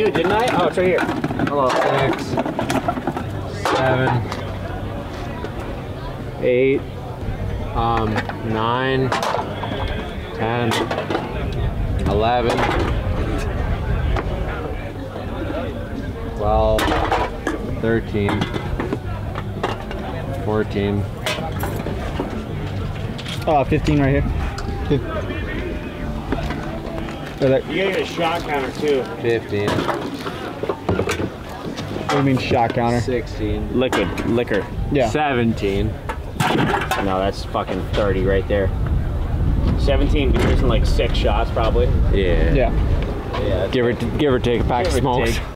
you, didn't I? Oh, it's right here. Hello. 6, 7, 8, 9, 10, 11, 12, 13, 14. 15 right here. You gotta get a shot counter too. 15. What do you mean shot counter? 16. Liquor. Yeah. 17. No, that's fucking 30 right there. 17 because in like 6 shots probably. Yeah. Yeah. Yeah. Give or take a pack of smokes.